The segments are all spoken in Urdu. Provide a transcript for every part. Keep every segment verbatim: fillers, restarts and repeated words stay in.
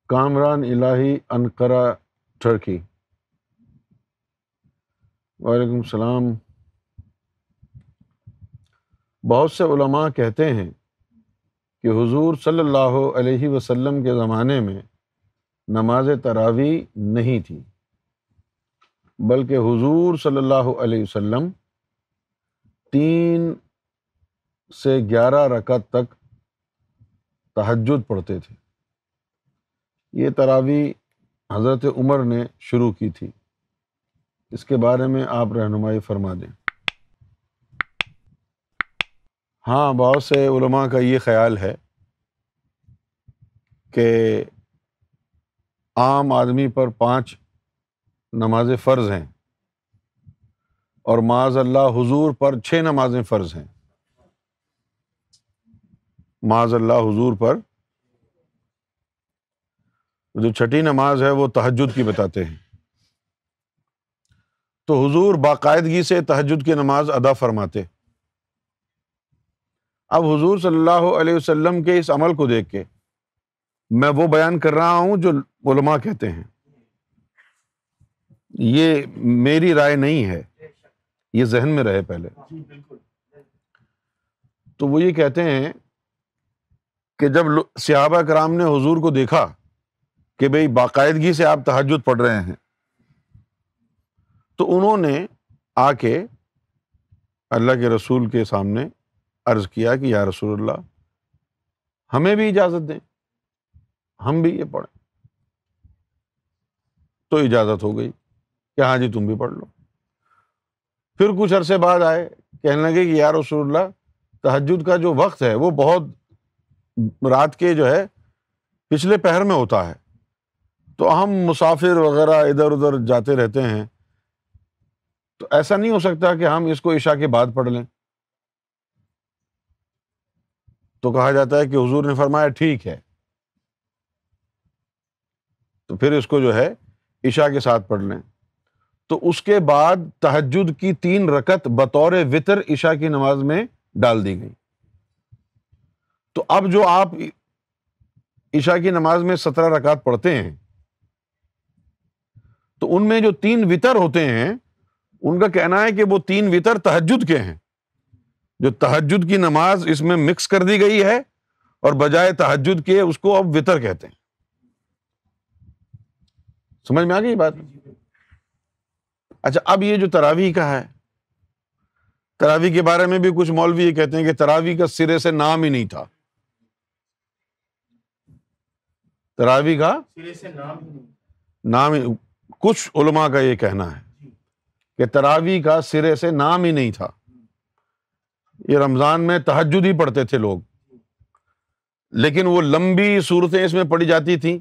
کامران الہی انقرہ ٹرکی۔ وعلیکم السلام۔ بہت سے علماء کہتے ہیں کہ حضور صلی اللہ علیہ وسلم کے زمانے میں نماز تراویح نہیں تھی، بلکہ حضور صلی اللہ علیہ وسلم تین سے گیارہ رکعت تک تہجد پڑھتے تھے۔ یہ تراویح حضرت عمر نے شروع کی تھی، اس کے بارے میں آپ رہنمائی فرما دیں۔ ہاں، بہت سے علماء کا یہ خیال ہے کہ عام آدمی پر پانچ نمازیں فرض ہیں اور معاذ اللہ حضور پر چھ نمازیں فرض ہیں۔ معاذ اللہ حضور پر جو چھٹی نماز ہے وہ تہجد کی بتاتے ہیں، تو حضور باقاعدگی سے تہجد کی نماز ادا فرماتے۔ اب حضور صلی اللہ علیہ وسلم کے اس عمل کو دیکھ کے میں وہ بیان کر رہا ہوں جو علماء کہتے ہیں، یہ میری رائے نہیں ہے، یہ ذہن میں رہے پہلے۔ تو وہ یہ کہتے ہیں کہ جب صحابہ کرام نے حضور کو دیکھا کہ بھئی باقاعدگی سے آپ تہجد پڑھ رہے ہیں، تو انہوں نے آ کے اللہ کے رسول کے سامنے عرض کیا کہ یا رسول اللہ، ہمیں بھی اجازت دیں، ہم بھی یہ پڑھیں۔ تو اجازت ہو گئی کہ ہاں جی تم بھی پڑھ لو۔ پھر کچھ عرصے بعد آئے، کہنے لگے کہ یا رسول اللہ، تہجد کا جو وقت ہے وہ بہت رات کے جو ہے پچھلے پہر میں ہوتا ہے، تو ہم مسافر وغیرہ ادھر ادھر جاتے رہتے ہیں، تو ایسا نہیں ہو سکتا کہ ہم اس کو عشاء کے بعد پڑھ لیں۔ تو کہا جاتا ہے کہ حضور نے فرمایا ٹھیک ہے، تو پھر اس کو جو ہے عشاء کے ساتھ پڑھ لیں۔ تو اس کے بعد تہجد کی تین رکعت بطور وتر عشاء کی نماز میں ڈال دی گئی۔ تو اب جو آپ عشاء کی نماز میں سترہ رکعت پڑھتے ہیں، تو ان میں جو تین وتر ہوتے ہیں، ان کا کہنا ہے کہ وہ تین وتر تہجد کے ہیں، جو تہجد کی نماز اس میں مکس کر دی گئی ہے، اور بجائے تہجد کے اس کو اب وتر کہتے ہیں۔ سمجھ میں آ گئی بات؟ اچھا، اب یہ جو تراویح کا ہے، تراویح کے بارے میں بھی کچھ مولوی یہ کہتے ہیں کہ تراویح کا سرے سے نام ہی نہیں تھا۔ تراویح کا سرے سے نام ہی نہیں۔ نام ہی، کچھ علماء کا یہ کہنا ہے کہ تراویح کا سرے سے نام ہی نہیں تھا۔ یہ رمضان میں تہجد ہی پڑھتے تھے لوگ، لیکن وہ لمبی صورتیں اس میں پڑھی جاتی تھیں،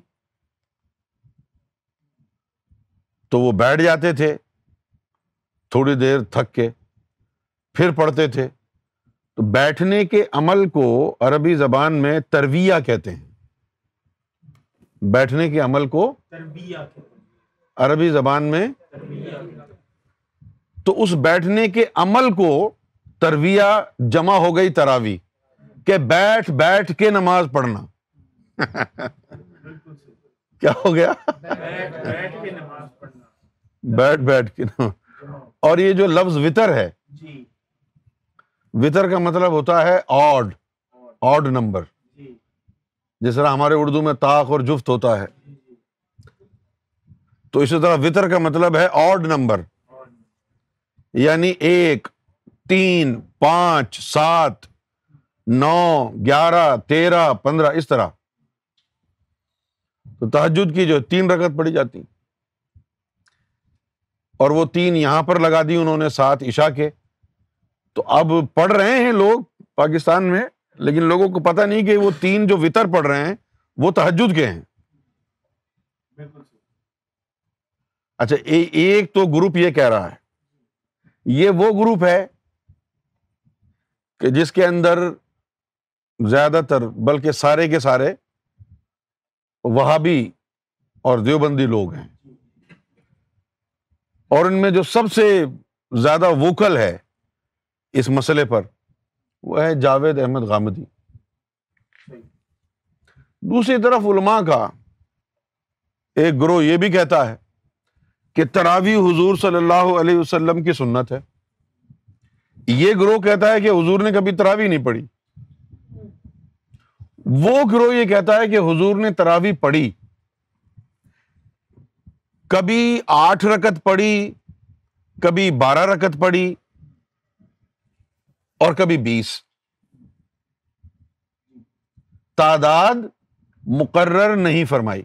تو وہ بیٹھ جاتے تھے تھوڑی دیر تھک کے، پھر پڑھتے تھے۔ تو بیٹھنے کے عمل کو عربی زبان میں ترویہ کہتے ہیں۔ بیٹھنے کے عمل کو تربیہ کہتے ہیں عربی زبان میں، تربیہ۔ تو اس بیٹھنے کے عمل کو ترویہ جمع ہو گئی تراویح، کہ بیٹھ بیٹھ کے نماز پڑھنا۔ بالکل صحیح۔ کیا ہو گیا؟ بیٹھ بیٹھ کے نماز پڑھنا۔ بیٹھ بیٹھ کے نماز۔ اور یہ جو لفظ وتر ہے، جی وتر کا مطلب ہوتا ہے آڈ، آڈ نمبر، جی جس طرح ہمارے اردو میں طاق اور جفت ہوتا ہے، جی۔ تو اسی طرح وتر کا مطلب ہے آڈ نمبر، یعنی ایک، تین، پانچ، سات، نو، گیارہ، تیرہ، پندرہ، اس طرح۔ تو تہجد کی جو تین رکعت پڑھی جاتی، اور وہ تین یہاں پر لگا دی انہوں نے ساتھ عشاء کے۔ تو اب پڑھ رہے ہیں لوگ پاکستان میں، لیکن لوگوں کو پتہ نہیں کہ وہ تین جو وتر پڑھ رہے ہیں وہ تہجد کے ہیں۔ بالکل صحیح۔ اچھا، ایک تو گروپ یہ کہہ رہا ہے، یہ وہ گروپ ہے کہ جس کے اندر زیادہ تر بلکہ سارے کے سارے وہابی اور دیوبندی لوگ ہیں، اور ان میں جو سب سے زیادہ ووکل ہے اس مسئلے پر وہ ہے جاوید احمد غامدی۔ دوسری طرف علماء کا ایک گروہ یہ بھی کہتا ہے کہ تراویح حضور صلی اللہ علیہ وسلم کی سنت ہے، یہ گروہ کہتا ہے کہ حضور نے کبھی تراویح نہیں پڑھی، وہ گروہ یہ کہتا ہے کہ حضور نے تراویح پڑھی، کبھی آٹھ رکعت پڑھی، کبھی بارہ رکعت پڑھی، اور کبھی بیس، تعداد مقرر نہیں فرمائی۔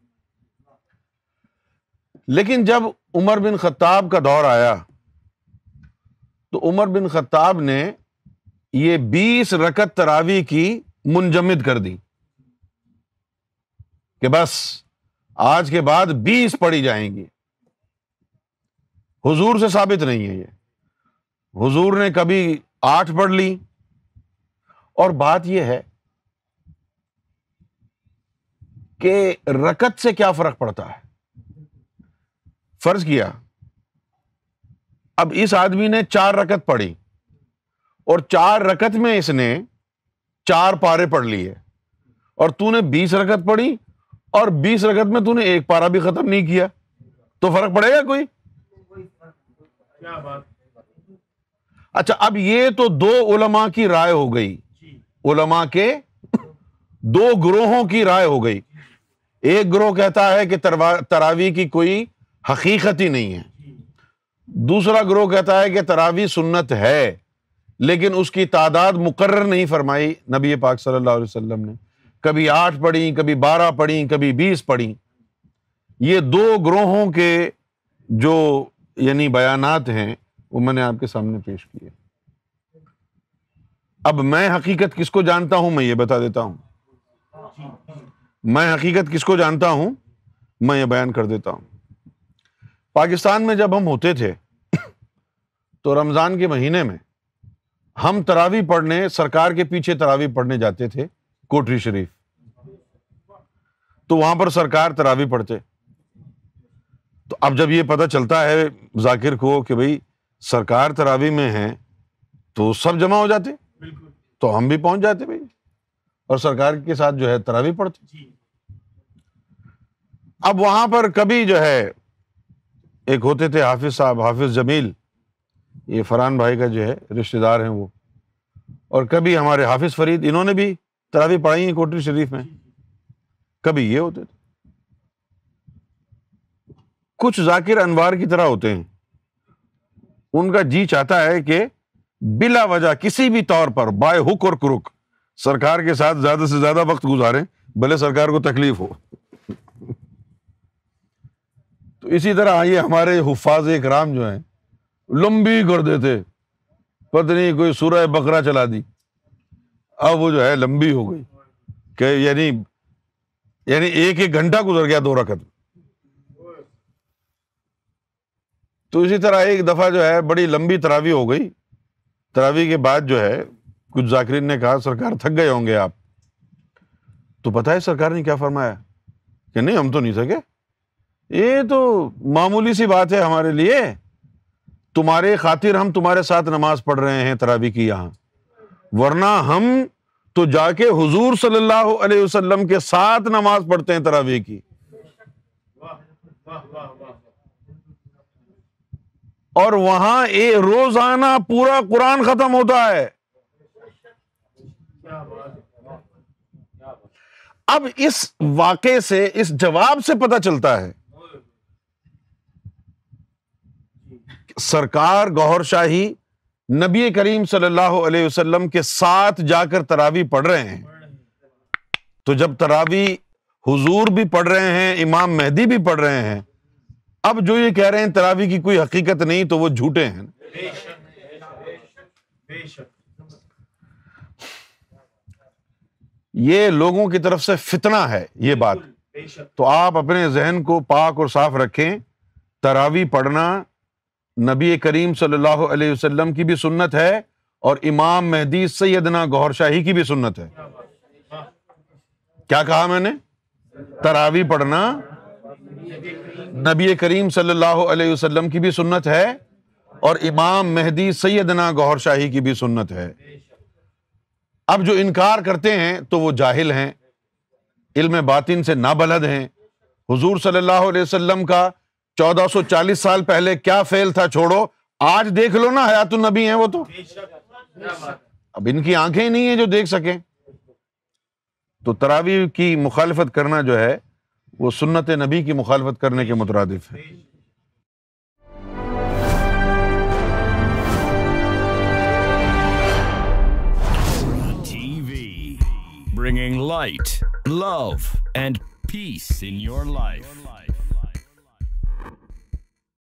لیکن جب عمر بن خطاب کا دور آیا تو عمر بن خطاب نے یہ بیس رکعت تراویح کی منجمد کر دی کہ بس آج کے بعد بیس پڑھی جائیں گی۔ حضور سے ثابت نہیں ہے یہ، حضور نے کبھی آٹھ پڑھ لی۔ اور بات یہ ہے کہ رکعت سے کیا فرق پڑتا ہے؟ فرض کیا اب اس آدمی نے چار رکعت پڑھی اور چار رکعت میں اس نے چار پارے پڑھ لیے، اور تو نے بیس رکعت پڑھی اور بیس رکعت میں تو نے ایک پارا بھی ختم نہیں کیا، تو فرق پڑے گا کوئی؟ کیا بات۔ اچھا، اب یہ تو دو علماء کی رائے ہو گئی، علماء کے دو گروہوں کی رائے ہو گئی۔ ایک گروہ کہتا ہے کہ تراویح کی کوئی حقیقت ہی نہیں ہے، دوسرا گروہ کہتا ہے کہ تراویح سنت ہے لیکن اس کی تعداد مقرر نہیں فرمائی نبی پاک صلی اللہ علیہ وسلم نے، کبھی آٹھ پڑھی، کبھی بارہ پڑھی، کبھی بیس پڑھی۔ یہ دو گروہوں کے جو یعنی بیانات ہیں وہ میں نے آپ کے سامنے پیش کیے۔ اب میں حقیقت کس کو جانتا ہوں میں یہ بتا دیتا ہوں، میں حقیقت کس کو جانتا ہوں میں یہ بیان کر دیتا ہوں۔ پاکستان میں جب ہم ہوتے تھے تو رمضان کے مہینے میں ہم تراویح پڑھنے سرکار کے پیچھے تراویح پڑھنے جاتے تھے کوٹری شریف، تو وہاں پر سرکار تراویح پڑھتے۔ تو اب جب یہ پتہ چلتا ہے ذاکر کو کہ بھئی سرکار تراویح میں ہیں تو سب جمع ہو جاتے، تو ہم بھی پہنچ جاتے بھئی اور سرکار کے ساتھ جو ہے تراویح پڑھتے۔ اب وہاں پر کبھی جو ہے ایک ہوتے تھے حافظ صاحب، حافظ جمیل، یہ فرحان بھائی کا جو ہے رشتہ دار ہیں وہ، اور کبھی ہمارے حافظ فرید، انہوں نے بھی تراویح پڑھائی ہیں کوٹری شریف میں، کبھی یہ ہوتے تھے۔ کچھ ذاکر انوار کی طرح ہوتے ہیں، ان کا جی چاہتا ہے کہ بلا وجہ کسی بھی طور پر بائے ہک اور کرک سرکار کے ساتھ زیادہ سے زیادہ وقت گزاریں، بھلے سرکار کو تکلیف ہو۔ تو اسی طرح یہ ہمارے حفاظ اکرام جو ہیں لمبی کر دیتے، پتہ نہیں کوئی سورہ بقرہ چلا دی، اب وہ جو ہے لمبی ہو گئی کہ یعنی یعنی ایک ایک گھنٹہ گزر گیا دو رکعت۔ تو اسی طرح ایک دفعہ جو ہے بڑی لمبی تراویح ہو گئی، تراویح کے بعد جو ہے کچھ ذاکرین نے کہا سرکار تھک گئے ہوں گے آپ، تو پتہ ہے سرکار نے کیا فرمایا کہ نہیں ہم تو نہیں تھکے، یہ تو معمولی سی بات ہے ہمارے لیے، تمہارے خاطر ہم تمہارے ساتھ نماز پڑھ رہے ہیں تراویح کی یہاں، ورنہ ہم تو جا کے حضور صلی اللہ علیہ وسلم کے ساتھ نماز پڑھتے ہیں تراویح کی، اور وہاں اے روزانہ پورا قرآن ختم ہوتا ہے۔ اب اس واقعے سے، اس جواب سے پتہ چلتا ہے سرکار گوہر شاہی نبی کریم صلی اللہ علیہ وسلم کے ساتھ جا کر تراویح پڑھ رہے ہیں، تو جب تراویح حضور بھی پڑھ رہے ہیں، امام مہدی بھی پڑھ رہے ہیں، اب جو یہ کہہ رہے ہیں تراویح کی کوئی حقیقت نہیں تو وہ جھوٹے ہیں۔ یہ لوگوں کی طرف سے فتنہ ہے یہ بات، تو آپ اپنے ذہن کو پاک اور صاف رکھیں۔ تراویح پڑھنا نبی کریم صلی اللہ علیہ وسلم کی بھی سنت ہے اور امام مہدی سیدنا گوہر شاہی کی بھی سنت ہے۔ کیا کہا میں نے؟ تراویح پڑھنا نبی کریم صلی اللہ علیہ وسلم کی بھی سنت ہے اور امام مہدی سیدنا گوہر شاہی کی بھی سنت ہے۔ اب جو انکار کرتے ہیں تو وہ جاہل ہیں، علم باطن سے نابلد ہیں، حضور صلی اللہ علیہ وسلم کا چودہ سو چالیس سال پہلے کیا فعل تھا چھوڑو، آج دیکھ لو نا، حیات النبی ہیں وہ تو، اب ان کی آنکھیں ہی نہیں ہیں جو دیکھ سکیں۔ تو تراویح کی مخالفت کرنا جو ہے وہ سنت نبی کی مخالفت کرنے کے مترادف ہے۔ T V, bringing light, love, and peace in your life.